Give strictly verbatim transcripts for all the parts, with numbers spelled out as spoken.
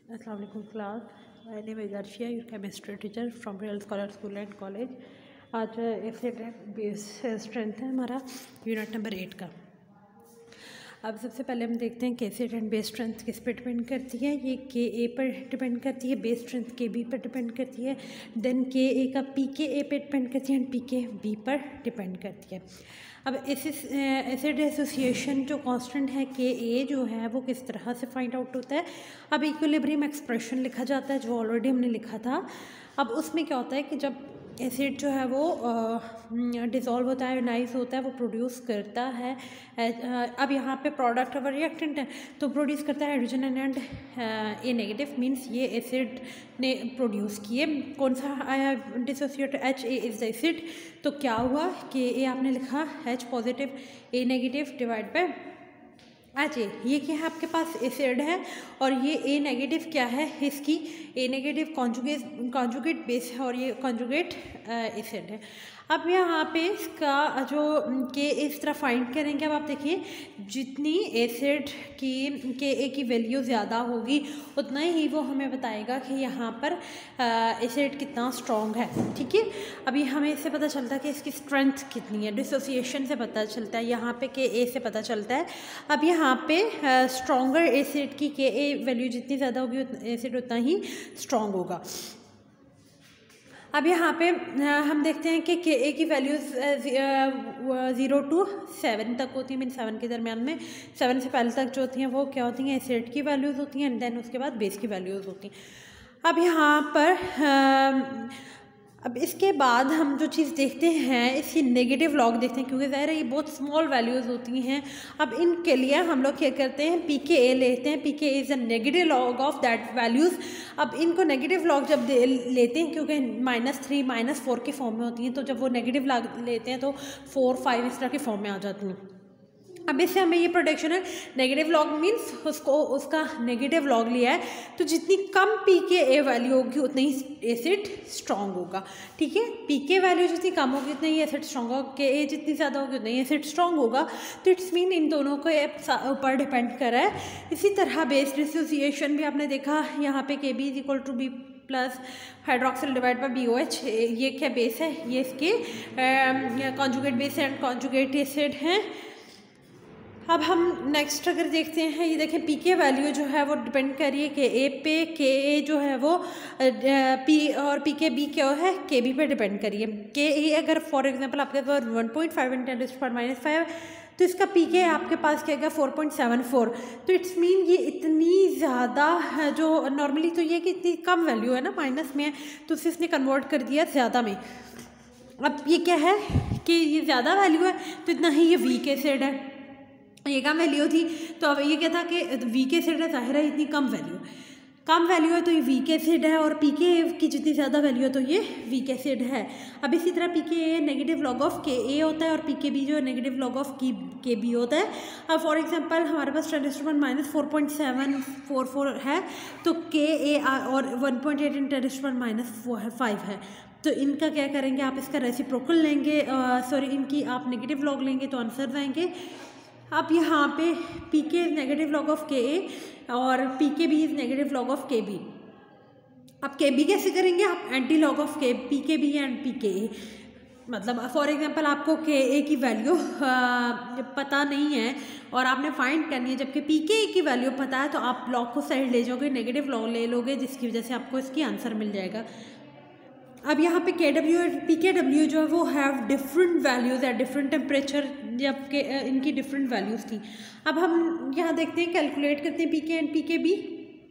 Assalamu alaikum class. My name is Arshia, your chemistry teacher from Real Scholar School and College. आज acid base strength है हमारा unit number eight का। अब सबसे पहले हम देखते हैं कि एसिड एंड बेस स्ट्रेंथ किस पर डिपेंड करती है। ये के ए पर डिपेंड करती है, बेस स्ट्रेंथ के बी पर डिपेंड करती है, देन के ए का पी के ए पर डिपेंड करती है एंड पी के बी पर डिपेंड करती है। अब एसिड एसोसिएशन जो कांस्टेंट है के ए जो है वो किस तरह से फाइंड आउट होता है। अब इक्विलिब्रियम एक्सप्रेशन लिखा जाता है जो ऑलरेडी हमने लिखा था। अब उसमें क्या होता है कि जब एसिड जो है वो डिज़ोल्व होता है, नाइस होता है, वो प्रोड्यूस करता है। अब यहाँ पे प्रोडक्ट और रिएक्टेंट है तो प्रोड्यूस करता है hydrogen and a negative, means ये एसिड ने प्रोड्यूस किए। कौन सा आया dissociate, h a is the acid. तो क्या हुआ कि ए आपने लिखा h positive a negative divide by h a. ये क्या है आपके पास एसिड है और ये ए नेगेटिव क्या है, इसकी a negative conjugate conjugate base है और ये कॉन्जुगेट एसिड है। अब यहाँ पे इसका जो के इस तरह फाइंड करेंगे। अब आप देखिए जितनी एसिड की के ए की वैल्यू ज़्यादा होगी उतना ही वो हमें बताएगा कि यहाँ पर एसिड कितना स्ट्रॉन्ग है। ठीक है, अभी हमें इससे पता चलता है कि इसकी स्ट्रेंथ कितनी है, डिसोसिएशन से पता चलता है, यहाँ पे के ए से पता चलता है। अब यहाँ पे स्ट्रॉन्गर एसिड की के ए वैल्यू जितनी ज़्यादा होगी एसिड उतना ही स्ट्रॉन्ग होगा। अब यहाँ पे हम देखते हैं कि के ए की वैल्यूज़ ज़ीरो टू सेवन तक होती हैं, मीन सेवन के दरमियान में, सेवन से पहले तक जो होती हैं वो क्या होती हैं, एसिड की वैल्यूज़ होती हैं एंड देन उसके बाद बेस की वैल्यूज़ होती हैं। अब यहाँ पर अब इसके बाद हम जो चीज़ देखते हैं इसकी नेगेटिव लॉग देखते हैं, क्योंकि ज़ाहिर है ये बहुत स्मॉल वैल्यूज़ होती हैं। अब इनके लिए हम लोग क्या करते हैं, पी के ए लेते हैं। पी के a is a negative log of that values. अब इनको नेगेटिव लॉग जब लेते हैं, क्योंकि माइनस थ्री माइनस फोर के फॉर्म में होती हैं, तो जब वो नेगेटिव लॉग लेते हैं तो फोर फाइव इस तरह के फॉर्म में आ जाती हैं। अब इससे हमें ये प्रोडक्शन है, नेगेटिव लॉग मीन्स उसको उसका नेगेटिव लॉग लिया है, तो जितनी कम पी के ए वैल्यू होगी उतनी ही एसिड स्ट्रॉन्ग होगा। ठीक है, पी के वैल्यू जितनी कम होगी उतना ही एसिड स्ट्रॉन्ग होगा, के ए जितनी ज़्यादा होगी उतना ही एसिड स्ट्रॉन्ग होगा। तो इट्स मीन इन दोनों को ऊपर डिपेंड कर रहा है। इसी तरह बेस डिसोसिएशन भी आपने देखा, यहाँ पे k b is equal to b plus hydroxyl divide by b o h. ये क्या बेस है, ये इसके conjugate base and conjugate acid हैं। अब हम नेक्स्ट अगर देखते हैं, ये देखें पी के वैल्यू जो है वो डिपेंड कर रही है के ए पे। के ए जो है वो पी और पी के बी क्या है, के बी पे डिपेंड करिए। के ए अगर फॉर एग्जांपल आपके पास one point five in ten to the power minus five तो इसका पी के आपके पास क्या है फोर पॉइंट सेवन फोर। तो इट्स मीन ये इतनी ज़्यादा जो नॉर्मली तो ये कि इतनी कम वैल्यू है ना, माइनस में है, तो उसे इसने कन्वर्ट कर दिया ज़्यादा में। अब ये क्या है कि ये ज़्यादा वैल्यू है तो इतना ही ये वीक एसिड है, ये कम वैल्यू थी। तो अब ये क्या था कि वीक एसिड है, जाहिर है इतनी कम वैल्यू कम वैल्यू है तो ये वीक एसिड है, और पी के की जितनी ज़्यादा वैल्यू है तो ये वीक एसिड है। अब इसी तरह पी के नेगेटिव लॉग ऑफ के ए होता है और पी के बी जो है नेगेटिव लॉग ऑफ की के बी होता है। अब फॉर एग्जांपल हमारे पास ten to the power minus four point seven four four है, तो के ए और one point eight in ten to the power minus five है। तो इनका क्या करेंगे, आप इसका रेसिप्रोकल लेंगे, सॉरी इनकी आप नेगेटिव लॉग लेंगे तो आंसर आएंगे। अब यहाँ पे पी के इज नेगेटिव लॉग ऑफ के ए और पी के b is negative log of k B. अब के बी कैसे करेंगे, आप एंटी लॉग ऑफ के पी के बी एंड पी के ए। मतलब फॉर एग्जांपल आपको के ए की वैल्यू पता नहीं है और आपने फाइंड करनी है, जबकि पी के ए की वैल्यू पता है, तो आप लॉग को साइड ले जाओगे, नेगेटिव लॉग ले लोगे, जिसकी वजह से आपको इसकी आंसर मिल जाएगा। अब यहाँ पे के डब्ल्यू और पी के डब्ल्यू जो है वो have different values at different temperature, जबकि इनकी डिफरेंट वैल्यूज़ थी। अब हम यहाँ देखते हैं, कैलकुलेट करते हैं पी के एंड पी के बी।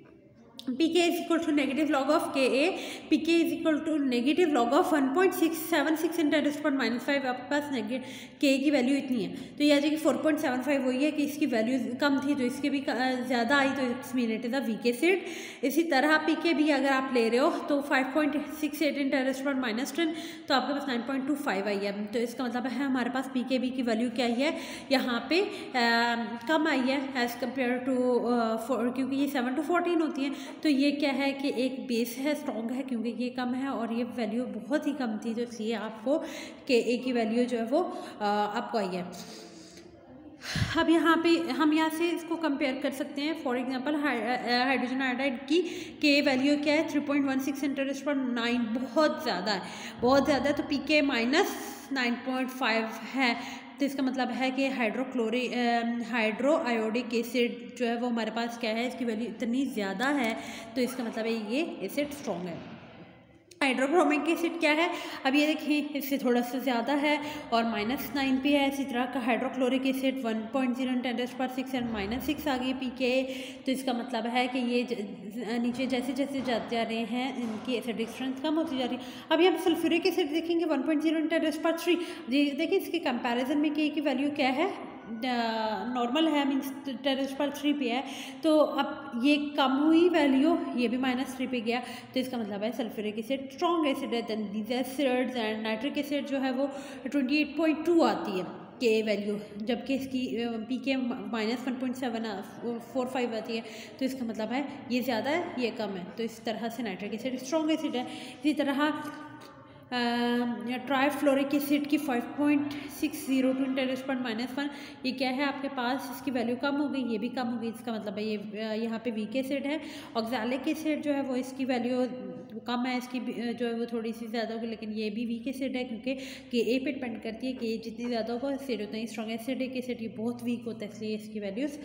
पी के is equal to negative log of के ए, पी के is equal to negative log of one point six seven six in ten to the power minus five. आपके पास negative के की value इतनी है, तो ये आ जाएगी फोर पॉइंट सेवन फाइव। वही है कि इसकी वैल्यू कम थी तो इसके भी ज़्यादा आई, तो it's mean it is a weak acid. इसी तरह पी के भी अगर आप ले रहे हो तो five point six eight in ten to the power minus ten, तो आपके पास नाइन पॉइंट टू फाइव आई है। तो इसका मतलब है हमारे पास पी के बी की वैल्यू क्या आई है, यहाँ पे आ, कम आई है एज़ कम्पेयर टू, क्योंकि ये सेवन टू फोर्टीन होती है। तो ये क्या है कि एक बेस है, स्ट्रॉन्ग है, क्योंकि ये कम है और ये वैल्यू बहुत ही कम थी, तो इसलिए आपको के ए की वैल्यू जो है वो आ, आपको आई है। अब यहाँ पे हम यहाँ से इसको कंपेयर कर सकते हैं। फॉर एग्जांपल हाइड्रोजन आयोडाइड की के वैल्यू क्या है, three point one six interest पर नाइन, बहुत ज़्यादा है, बहुत ज़्यादा है। तो P K minus nine point five है, तो इसका मतलब है कि हाइड्रोक्लोरी हाइड्रो आयोडिक एसिड जो है वो हमारे पास क्या है, इसकी वैल्यू इतनी ज़्यादा है, तो इसका मतलब है ये एसिड स्ट्रॉन्ग है। हाइड्रोक्रोमिक एसिड क्या है, अब ये देखिए इससे थोड़ा सा ज़्यादा है और माइनस नाइन पे है। इसी तरह का hydrochloric acid one point zero ten पर सिक्स एंड माइनस सिक्स आ गई पी के। तो इसका मतलब है कि ये नीचे जैसे जैसे जाते जा रहे हैं इनकी एसिडिक स्ट्रेंथ कम होती जा रही है। अभी हम सल्फ्यूरिक एसिड देखेंगे वन पॉइंट जीरो टेन पर थ्री। देखिए इसके कंपैरिजन में के की वैल्यू क्या है, नॉर्मल है, मीन्स टेरेस पर थ्री पे है। तो अब ये कम हुई वैल्यू, ये भी माइनस थ्री पे गया, तो इसका मतलब है सल्फ्यूरिक एसिड स्ट्रॉन्ग एसिड है। Then these acids and nitric acid जो है वो ट्वेंटी एट पॉइंट टू आती है के वैल्यू, जबकि इसकी P K minus one point seven four five आती है। तो इसका मतलब है ये ज़्यादा है, ये कम है, तो इस तरह से नाइट्रिक एसिड स्ट्रॉन्ग एसिड है। इसी तरह ट्राइफ्लोरिक एसिड की five point six zero two terrace पर माइनस वन, ये क्या है आपके पास, इसकी वैल्यू कम हो गई, ये भी कम हो गई, इसका मतलब है ये यहाँ पे वीक एसिड है। ऑक्सैलिक एसिड जो है वो इसकी वैल्यू कम है, इसकी जो है वो थोड़ी सी ज़्यादा होगी, लेकिन ये भी वीक एसिड है क्योंकि के ए पे डिपेंड करती है कि जितनी ज़्यादा होगा एसिड उतना ही स्ट्रॉन्ग एसिड है, कि एसिड ये बहुत वीक होता है, इसलिए इसकी values.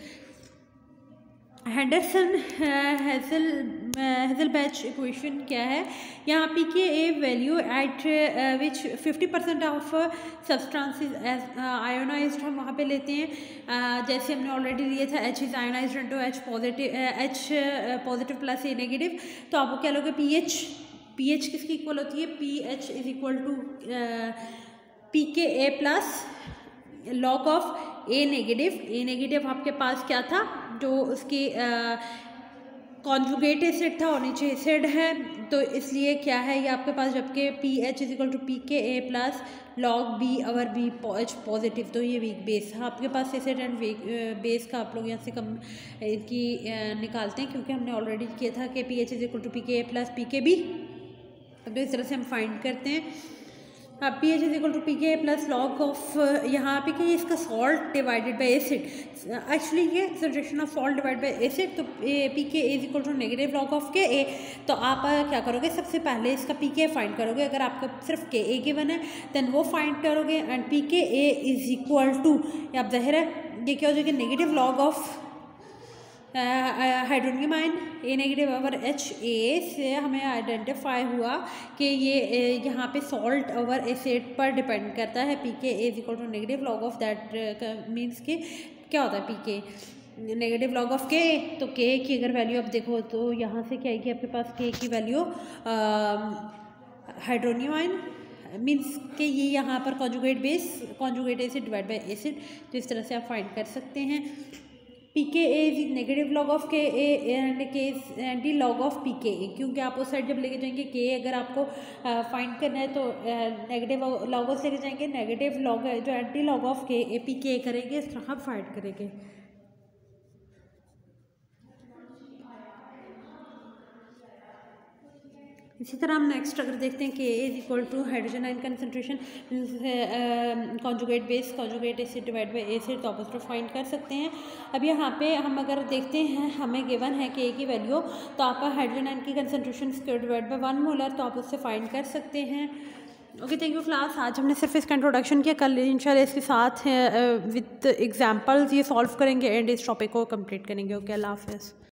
Henderson Hassel Hasselbalch equation क्या है, यहाँ पी के A value at which fifty percent of substances as ionized हम वहाँ पे लेते हैं। uh, जैसे हमने ऑलरेडी लिए था H is ionized into H positive, H positive plus A negative. तो आप वो क्या लोगे, पी एच, पी एच किसकी इक्वल होती है, P H is equal to P के A plus log of A negative. A negative आपके पास क्या था, जो उसकी कॉन्जुगेट एसिड था और नीचे एसिड है, तो इसलिए क्या है ये आपके पास, जबकि P H is equal to P के A plus log B over B H positive, तो ये वीक बेस है आपके पास। एसिड एंड वीक बेस का आप लोग यहाँ से कम इनकी निकालते हैं, क्योंकि हमने ऑलरेडी किया था कि P H is equal to P के ए प्लस पी के बी। अब इस तरह से हम फाइंड करते हैं। अब P H is equal to P K plus log of, यहाँ पे कि इसका salt divided by acid, actually ये subjection of salt divide by acid, तो पी के is equal to negative log of के ए। तो आप क्या करोगे, सबसे पहले इसका पी के फाइंड करोगे। अगर आपका सिर्फ के ए गिवन है देन वो फाइंड करोगे, एंड पी के ए इज इक्वल टू, आप जाहिर है ये क्या हो जाएगा, negative log of hydronium ion A negative over H A से हमें आइडेंटिफाई हुआ कि ये यहाँ पे सॉल्ट ओवर एसिड पर डिपेंड करता है। पी के is equal to negative log of that, means कि क्या होता है पी के नेगेटिव लॉग ऑफ के। तो के की अगर वैल्यू आप देखो तो यहाँ से क्या आएगी आपके पास, के की वैल्यू हाइड्रोनियम आयन मीन्स कि ये यहाँ पर conjugate base, conjugate acid divide by acid, तो इस तरह से आप फाइंड कर सकते हैं। पी के A is negative log of के A and K anti log of P के ए, क्योंकि आप उस साइड जब लेके जाएंगे के अगर आपको फाइंड करना है तो नेगेटिव लॉग से लेके जाएंगे, नेगेटिव लॉग जो एंटी लॉग ऑफ के ए पी के करेंगे, इस तरह आप फाइंड करेंगे। इसी तरह हम नेक्स्ट अगर देखते हैं कि A is equal to hydrogen ion concentration conjugate base conjugate acid divide by acid, तो आप उसको फाइंड कर सकते हैं। अब यहाँ पे हम अगर देखते हैं हमें गिवन है कि ए की वैल्यू, तो आप हाइड्रोजन आयन की concentration square divide by one molar, तो आप उससे फाइंड कर सकते हैं। Okay, thank you class. आज हमने सिर्फ इसका इंट्रोडक्शन किया, कल इंशाल्लाह इसके साथ विद एग्जांपल्स ये सॉल्व करेंगे एंड इस टॉपिक को कंप्लीट करेंगे। ओके, अल्लाह हाफ़िज़।